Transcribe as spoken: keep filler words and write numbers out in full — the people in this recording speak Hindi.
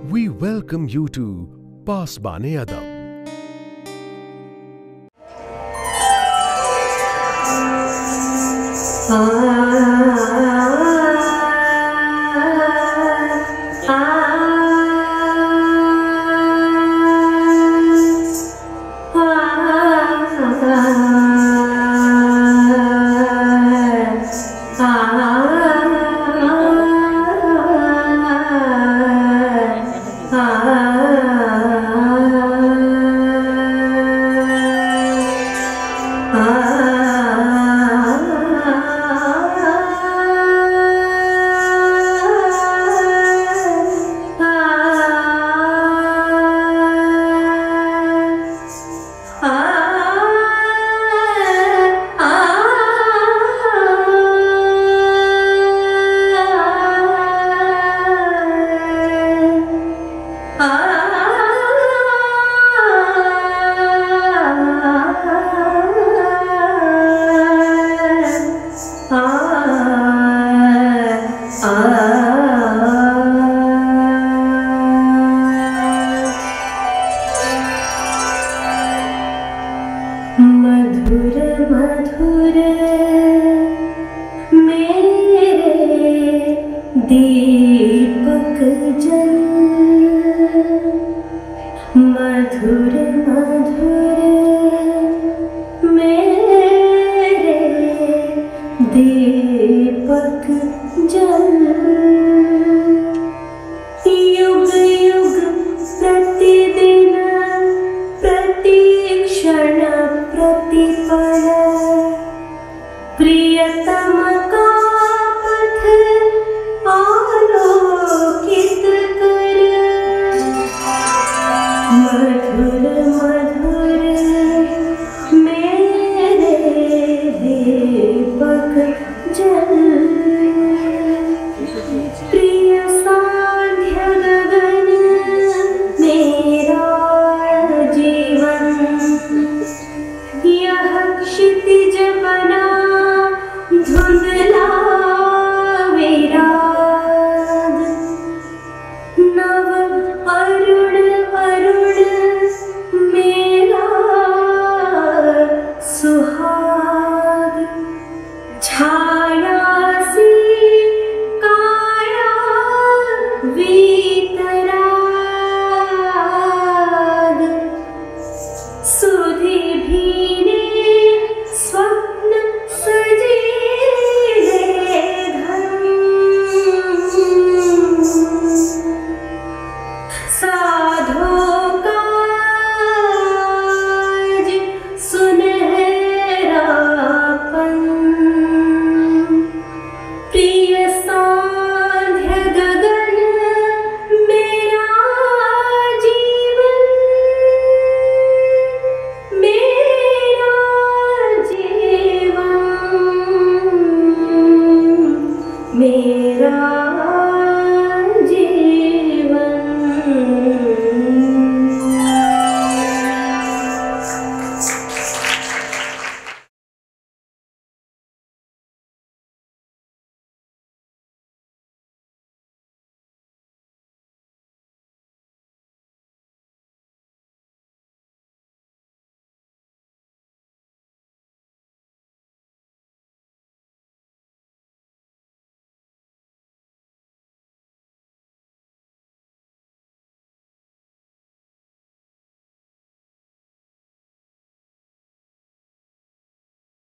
We welcome you to Pasbane-Adab. मधुर मधुर मेरे दीपक जल, मधुर मधुर मेरे दीपक जल, युग युग प्रतिदिन प्रतिक्षण प्रतिपल प्रियतम का पथ आलोकित कर, मधुर मधुर मेरे दीपक जल, प्रिय साध्य गगन मेरा जीवन, यह क्षितिज बना धुंधला विराग, नव अरुण अरुण मेरा सुहाग, छाया सी काया वी